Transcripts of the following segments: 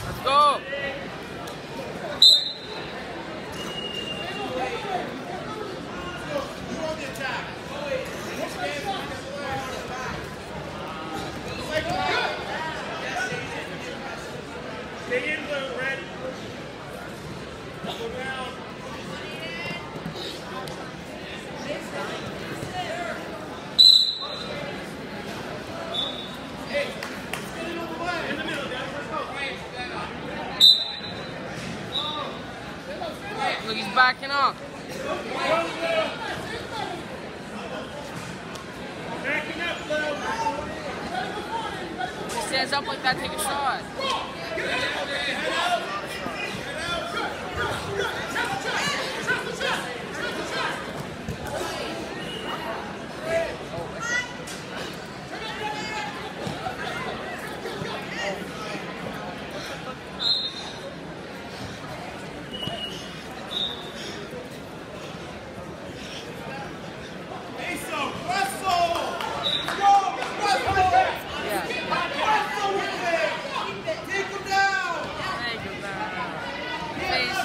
Let's go. Stay in blue, red. Go down. Hey, get it over the in the middle, guys. Let's go. Look, he's backing up. Backing up, Lou. When he stands up like that, take a shot.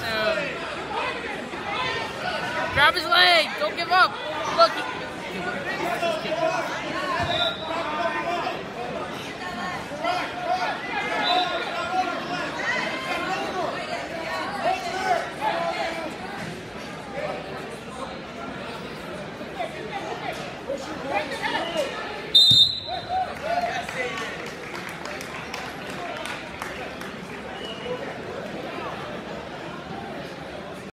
Grab his leg. Don't give up. Look.